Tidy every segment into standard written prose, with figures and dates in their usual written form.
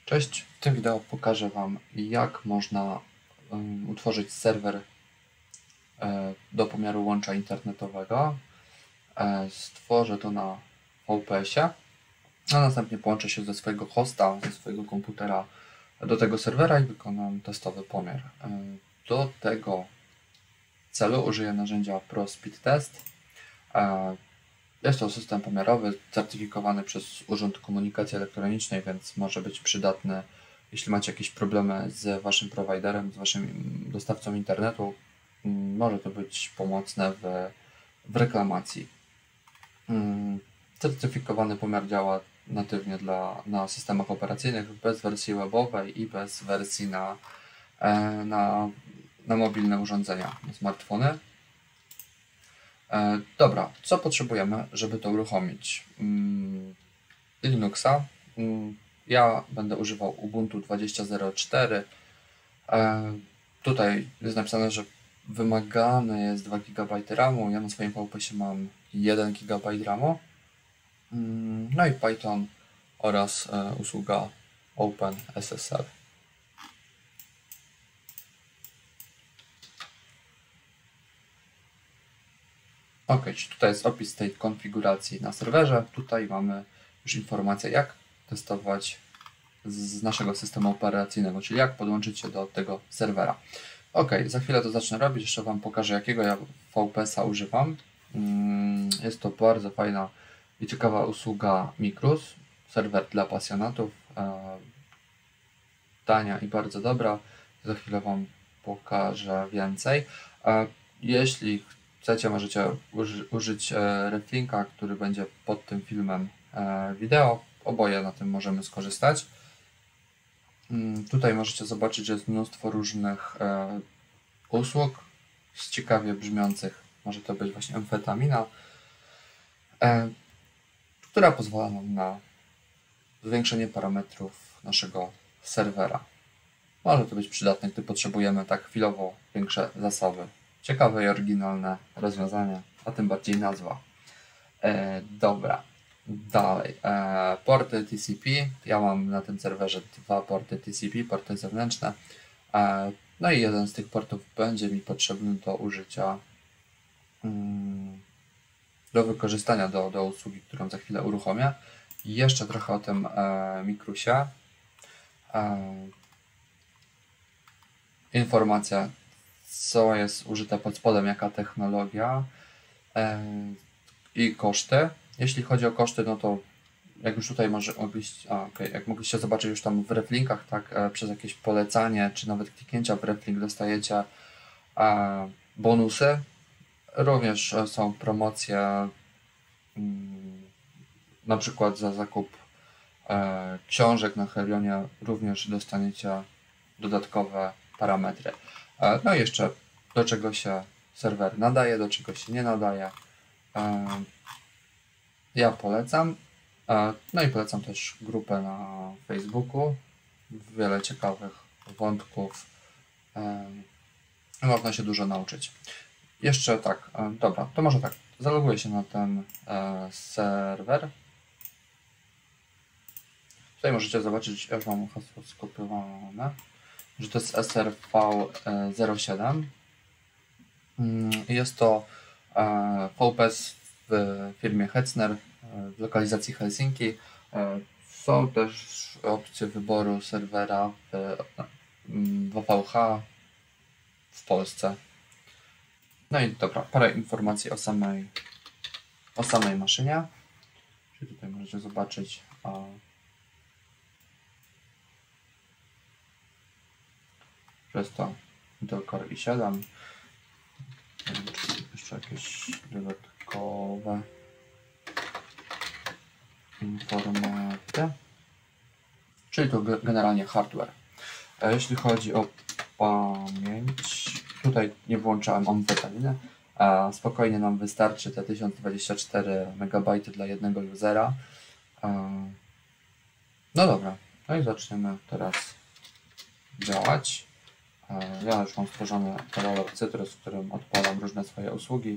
Cześć, w tym wideo pokażę Wam, jak można utworzyć serwer do pomiaru łącza internetowego. Stworzę to na VPS-ie, a następnie połączę się ze swojego hosta, ze swojego komputera do tego serwera i wykonam testowy pomiar. Do tego celu użyję narzędzia ProSpeedTest. Jest to system pomiarowy certyfikowany przez Urząd Komunikacji Elektronicznej, więc może być przydatny, jeśli macie jakieś problemy z Waszym prowajderem, z Waszym dostawcą internetu. Może to być pomocne w reklamacji. Certyfikowany pomiar działa natywnie na systemach operacyjnych bez wersji webowej i bez wersji na mobilne urządzenia, na smartfony. Dobra, co potrzebujemy, żeby to uruchomić? Linuxa. Ja będę używał Ubuntu 20.04. Tutaj jest napisane, że wymagane jest 2 GB RAMu. Ja na swoim VPS-ie mam 1 GB RAMu. No i Python oraz usługa OpenSSL. OK, tutaj jest opis tej konfiguracji na serwerze. Tutaj mamy już informację, jak testować z naszego systemu operacyjnego, czyli jak podłączyć się do tego serwera. OK, za chwilę to zacznę robić. Jeszcze Wam pokażę, jakiego ja VPS-a używam. Jest to bardzo fajna i ciekawa usługa Mikrus, serwer dla pasjonatów. Tania i bardzo dobra. Za chwilę Wam pokażę więcej. Jeśli chcecie, możecie użyć reflinka, który będzie pod tym filmem wideo. Oboje na tym możemy skorzystać. Tutaj możecie zobaczyć, że jest mnóstwo różnych usług z ciekawie brzmiących. Może to być właśnie amfetamina, która pozwala nam na zwiększenie parametrów naszego serwera. Może to być przydatne, gdy potrzebujemy tak chwilowo większe zasoby. Ciekawe i oryginalne rozwiązanie, a tym bardziej nazwa. Dobra, dalej. Porty TCP. Ja mam na tym serwerze 2 porty TCP, porty zewnętrzne. No i jeden z tych portów będzie mi potrzebny do użycia, do wykorzystania do usługi, którą za chwilę uruchomię. I jeszcze trochę o tym Mikrusie. Informacja, co jest użyte pod spodem, jaka technologia i koszty. Jeśli chodzi o koszty, no to jak już tutaj jak mogliście zobaczyć już tam w reflinkach, tak, przez jakieś polecanie, czy nawet kliknięcia w reflink dostajecie bonusy. Również są promocje, na przykład za zakup książek na Helionie również dostaniecie dodatkowe parametry. No i jeszcze do czego się serwer nadaje, do czego się nie nadaje. Ja polecam. No i polecam też grupę na Facebooku. Wiele ciekawych wątków. Można się dużo nauczyć. Jeszcze tak, dobra, to może tak, zaloguję się na ten serwer. Tutaj możecie zobaczyć, ja mam hasło skopiowane, że to jest SRV07. Jest to VPS w firmie Hetzner w lokalizacji Helsinki. Są też opcje wyboru serwera w WVH w Polsce. No i dobra, parę informacji o samej maszynie. Czyli tutaj możecie zobaczyć że jest to Intel Core i7. Jeszcze jakieś dodatkowe informacje. Czyli to generalnie hardware. Jeśli chodzi o pamięć, tutaj nie włączałem amfetaminy. Spokojnie nam wystarczy te 1024 MB dla jednego usera. No dobra, no i zaczniemy teraz działać. Ja już mam stworzony katalog Cytrus, w którym odpalam różne swoje usługi.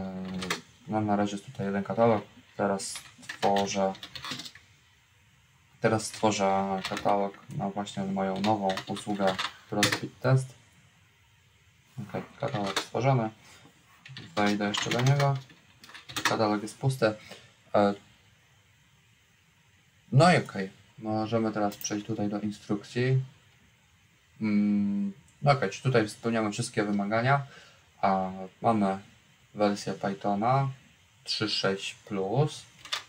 Mam na razie tutaj jeden katalog. Teraz tworzę Teraz stworzę katalog na właśnie moją nową usługę ProSpeedTest. Ok, katalog stworzony. Wejdę jeszcze do niego. Katalog jest pusty. No i ok, możemy teraz przejść tutaj do instrukcji. No ok, czy tutaj spełniamy wszystkie wymagania. Mamy wersję Pythona 3.6+.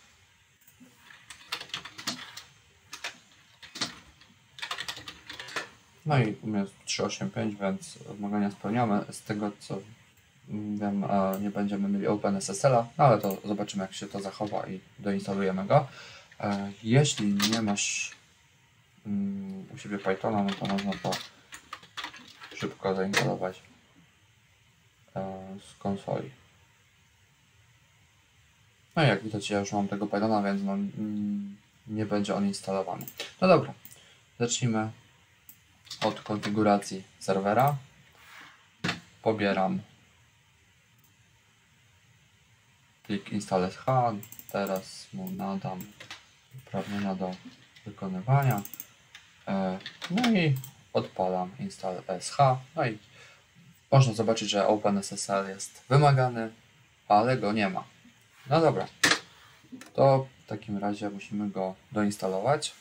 No i u mnie jest 3.8.5, więc wymagania spełniamy. Z tego co wiem, nie będziemy mieli OpenSSL-a, no ale to zobaczymy, jak się to zachowa i doinstalujemy go. Jeśli nie masz u siebie Pythona, no to można to szybko zainstalować z konsoli. No i jak widać, ja już mam tego Pythona, więc no, nie będzie on instalowany. No dobra, zacznijmy od konfiguracji serwera. Pobieram plik install sh, teraz mu nadam uprawnienia do wykonywania. No i odpalam install sh. No i można zobaczyć, że OpenSSL jest wymagany, ale go nie ma. No dobra, to w takim razie musimy go doinstalować.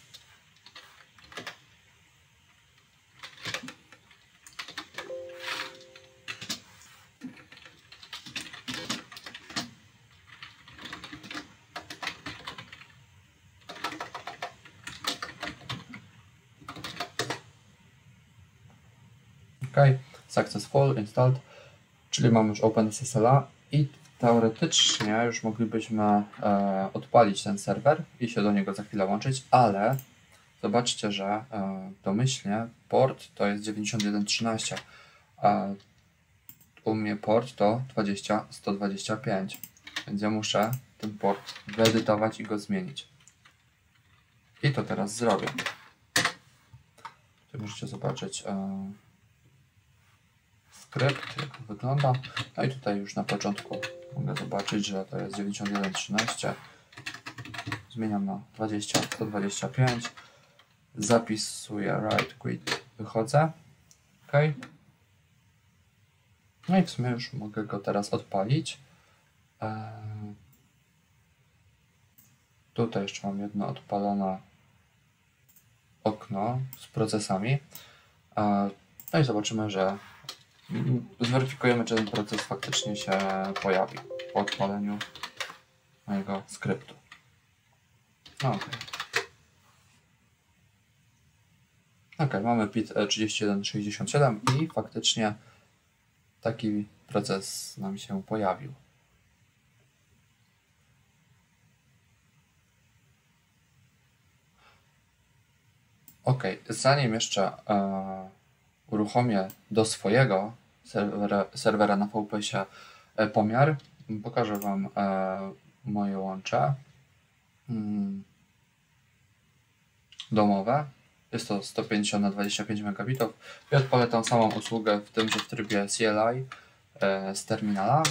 OK, successful installed, czyli mamy już OpenSSL-a i teoretycznie już moglibyśmy odpalić ten serwer i się do niego za chwilę łączyć, ale zobaczcie, że domyślnie port to jest 9113, a u mnie port to 20125, więc ja muszę ten port wyedytować i go zmienić. I to teraz zrobię. Tu możecie zobaczyć skrypt, jak to wygląda. No i tutaj już na początku mogę zobaczyć, że to jest 9113. Zmieniam na 125. Zapisuję write quit, wychodzę. OK. No i w sumie już mogę go teraz odpalić. Tutaj jeszcze mam jedno odpalone okno z procesami. No i zobaczymy, że zweryfikujemy, czy ten proces faktycznie się pojawi po odpaleniu mojego skryptu. OK, mamy PIT 3167 i faktycznie taki proces nam się pojawił. OK, zanim jeszcze uruchomię do swojego serwera na VPS-ie pomiar, pokażę Wam moje łącze domowe. Jest to 150 na 25 megabitów i odpalę tą samą usługę w tymże trybie CLI z terminala.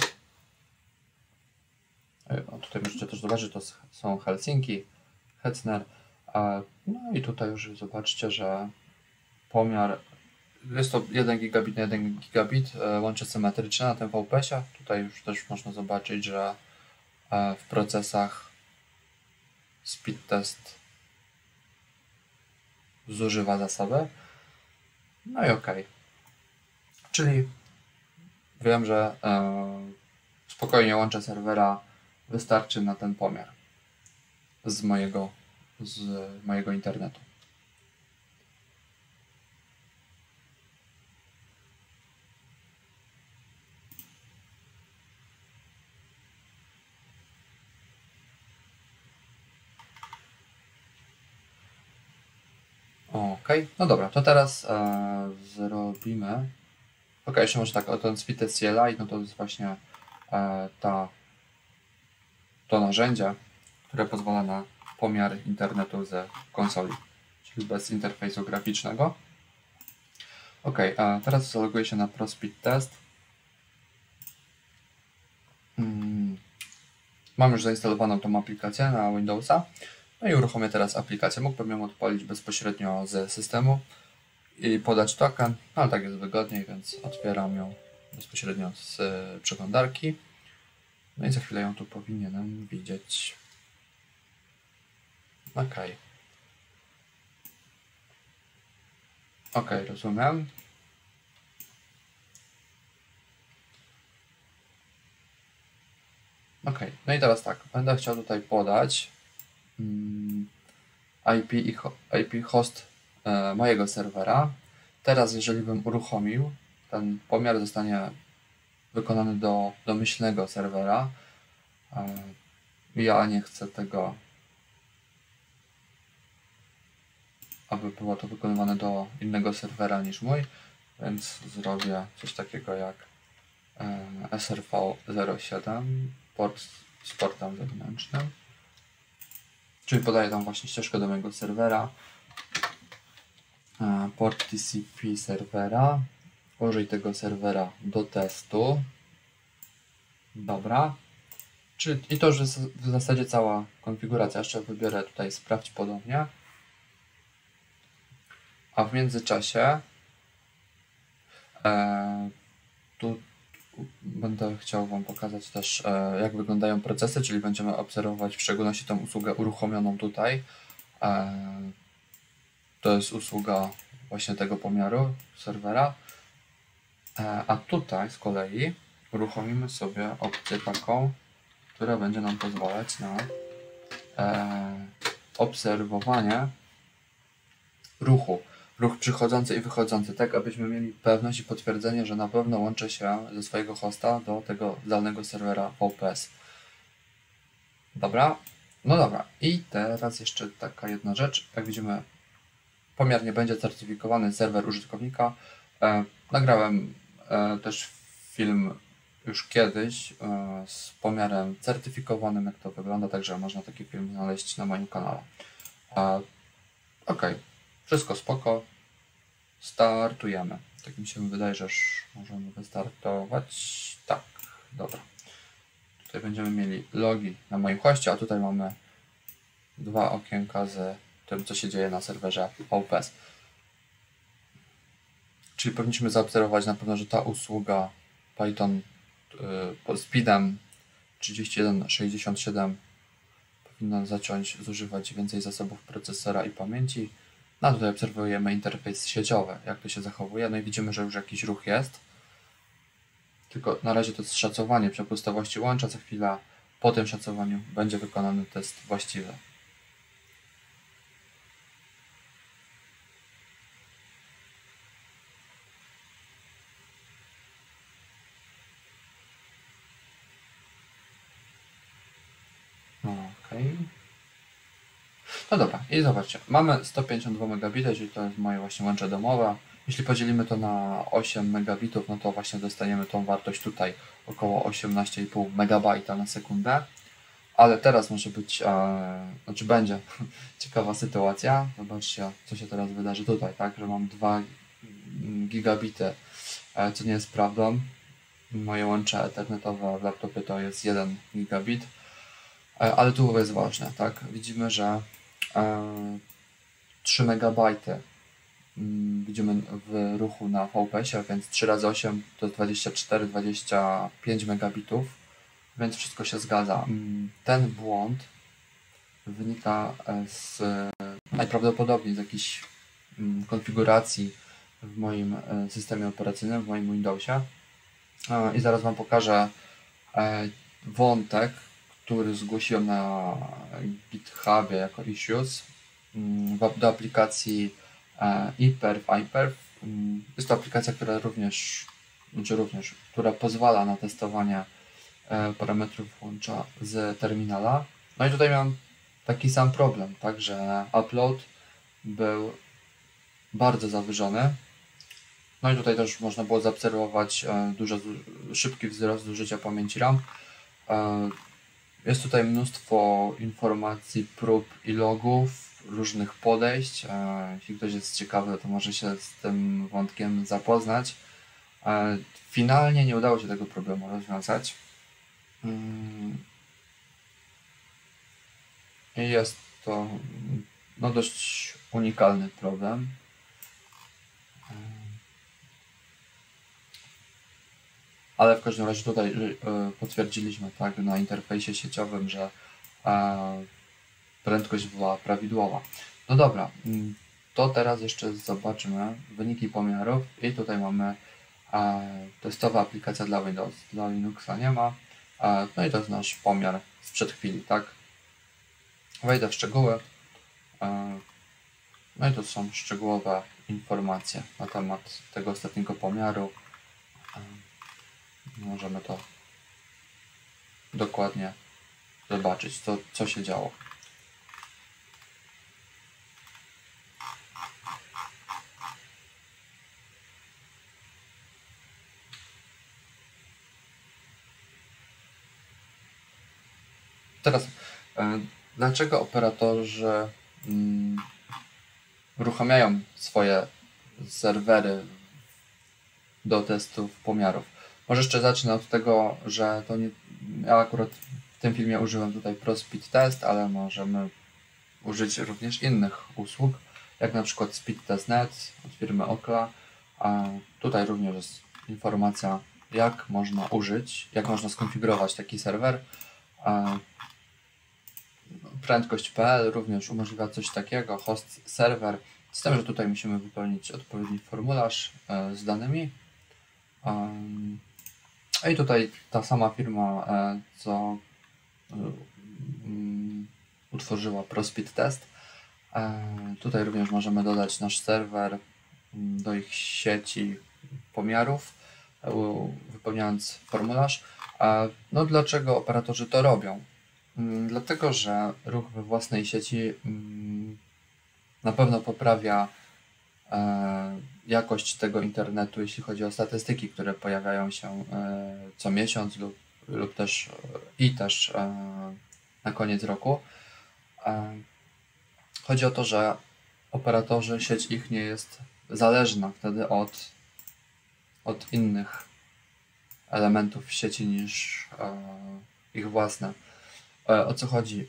Tutaj możecie też zobaczyć, to są Helsinki, Hetzner. No i tutaj już zobaczcie, że pomiar jest to 1 gigabit na 1 gigabit, łącze symetryczne na tym VPS-ie. Tutaj już też można zobaczyć, że w procesach speedtest zużywa zasoby. No i OK. Czyli wiem, że spokojnie łącze serwera wystarczy na ten pomiar z mojego internetu. OK, no dobra, to teraz zrobimy. OK, jeszcze może tak, ten speedtest CLI, no to jest właśnie to narzędzie, które pozwala na pomiar internetu ze konsoli, czyli bez interfejsu graficznego. OK, teraz zaloguję się na ProSpeedTest. Mam już zainstalowaną tą aplikację na Windowsa No i uruchomię teraz aplikację. Mógłbym ją odpalić bezpośrednio ze systemu i podać token, ale tak jest wygodniej, więc otwieram ją bezpośrednio z przeglądarki. No i za chwilę ją tu powinienem widzieć. OK. OK, rozumiem. OK, no i teraz tak, będę chciał tutaj podać IP host mojego serwera. Teraz, jeżeli bym uruchomił, ten pomiar zostanie wykonany do domyślnego serwera. Ja nie chcę tego, aby było to wykonywane do innego serwera niż mój, więc zrobię coś takiego jak SRV07 port z portem zewnętrznym, czyli podaję tam właśnie ścieżkę do mojego serwera, port TCP serwera, użyj tego serwera do testu. Dobra. I to już jest w zasadzie cała konfiguracja. Jeszcze wybiorę tutaj sprawdź ponownie. A w międzyczasie tu będę chciał Wam pokazać też, jak wyglądają procesy, czyli będziemy obserwować w szczególności tą usługę uruchomioną tutaj. To jest usługa właśnie tego pomiaru serwera. A tutaj z kolei uruchomimy sobie opcję taką, która będzie nam pozwalać na obserwowanie ruch przychodzący i wychodzący, tak abyśmy mieli pewność i potwierdzenie, że na pewno łączę się ze swojego hosta do tego danego serwera VPS. Dobra? No dobra. I teraz jeszcze taka jedna rzecz. Jak widzimy, pomiar nie będzie certyfikowany serwer użytkownika. Nagrałem też film już kiedyś z pomiarem certyfikowanym, jak to wygląda, także można taki film znaleźć na moim kanale. OK, wszystko spoko. Startujemy. Tak mi się wydaje, że już możemy wystartować. Tak, dobra. Tutaj będziemy mieli logi na moim hoście, a tutaj mamy dwa okienka z tym, co się dzieje na serwerze VPS. Czyli powinniśmy zaobserwować na pewno, że ta usługa Python pod speedem 3167 powinna zacząć zużywać więcej zasobów procesora i pamięci. No a tutaj obserwujemy interfejs sieciowy, jak to się zachowuje. No i widzimy, że już jakiś ruch jest. Tylko na razie to jest szacowanie przepustowości łącza. Za chwilę po tym szacowaniu będzie wykonany test właściwy. OK. No dobra, i zobaczcie, mamy 152 megabity, czyli to jest moje właśnie łącze domowe. Jeśli podzielimy to na 8 megabitów, no to właśnie dostaniemy tą wartość tutaj około 18,5 megabajta na sekundę. Ale teraz może być, znaczy będzie ciekawa sytuacja. Zobaczcie, co się teraz wydarzy tutaj, tak, że mam 2 gigabity, co nie jest prawdą. Moje łącze ethernetowe w laptopie to jest 1 gigabit, ale tu jest ważne, tak, widzimy, że 3 megabajty widzimy w ruchu na VPS-ie, więc 3 razy 8 to jest 24-25 megabitów, więc wszystko się zgadza. Ten błąd wynika najprawdopodobniej z jakiejś konfiguracji w moim systemie operacyjnym, w moim Windowsie. I zaraz Wam pokażę wątek, który zgłosiłem na GitHubie jako issues do aplikacji iPerf. Jest to aplikacja, która pozwala na testowanie parametrów łącza z terminala. No i tutaj miałem taki sam problem, tak, że upload był bardzo zawyżony. No i tutaj też można było zaobserwować szybki wzrost zużycia pamięci RAM. Jest tutaj mnóstwo informacji, prób i logów, różnych podejść. Jeśli ktoś jest ciekawy, to może się z tym wątkiem zapoznać. Finalnie nie udało się tego problemu rozwiązać. I jest to no, dość unikalny problem. Ale w każdym razie tutaj potwierdziliśmy tak na interfejsie sieciowym, że prędkość była prawidłowa. No dobra, to teraz jeszcze zobaczymy wyniki pomiarów i tutaj mamy testowa aplikacja dla Windows, dla Linuxa nie ma. No i to jest nasz pomiar sprzed chwili, tak? Wejdę w szczegóły. No i to są szczegółowe informacje na temat tego ostatniego pomiaru. Możemy to dokładnie zobaczyć, co się działo. Teraz, dlaczego operatorzy uruchamiają swoje serwery do testów pomiarów? Może jeszcze zacznę od tego, że to nie. Ja akurat w tym filmie użyłem tutaj ProSpeed Test, ale możemy użyć również innych usług, jak na przykład SpeedTest.net od firmy Okla. Tutaj również jest informacja, jak można użyć, jak można skonfigurować taki serwer. Prędkość.pl również umożliwia coś takiego, host server, z tym, że tutaj musimy wypełnić odpowiedni formularz z danymi. I tutaj ta sama firma, co utworzyła ProSpeed Test. Tutaj również możemy dodać nasz serwer do ich sieci pomiarów, wypełniając formularz. No dlaczego operatorzy to robią? Dlatego, że ruch we własnej sieci na pewno poprawia jakość tego internetu, jeśli chodzi o statystyki, które pojawiają się co miesiąc lub też na koniec roku. Chodzi o to, że operatorzy, sieć ich nie jest zależna wtedy od innych elementów sieci niż ich własne. O co chodzi?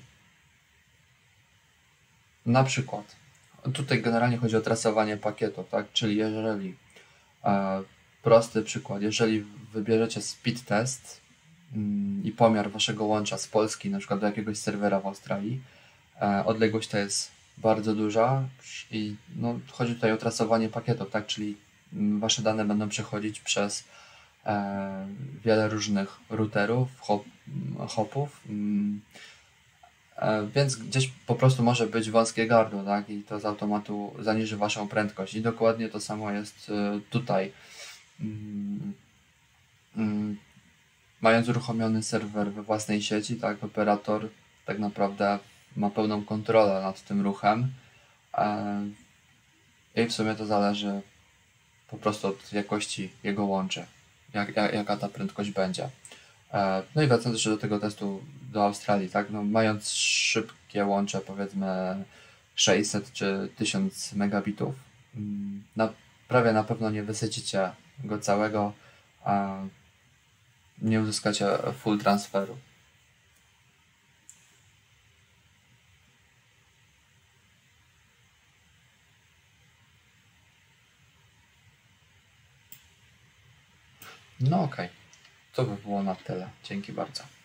Na przykład, tutaj generalnie chodzi o trasowanie pakietów, tak? Czyli jeżeli, prosty przykład, jeżeli wybierzecie speed test i pomiar waszego łącza z Polski, na przykład do jakiegoś serwera w Australii, odległość ta jest bardzo duża i no, chodzi tutaj o trasowanie pakietów, tak? Czyli wasze dane będą przechodzić przez wiele różnych routerów, hopów, więc gdzieś po prostu może być wąskie gardło, tak? I to z automatu zaniży waszą prędkość. I dokładnie to samo jest tutaj. Mając uruchomiony serwer we własnej sieci, tak, operator tak naprawdę ma pełną kontrolę nad tym ruchem i w sumie to zależy po prostu od jakości jego łączy, jaka ta prędkość będzie. No i wracając jeszcze do tego testu do Australii, tak, no mając szybkie łącze, powiedzmy 600 czy 1000 megabitów, prawie na pewno nie wysycicie go całego, nie uzyskacie full transferu. No okej. To by było na tyle. Dzięki bardzo.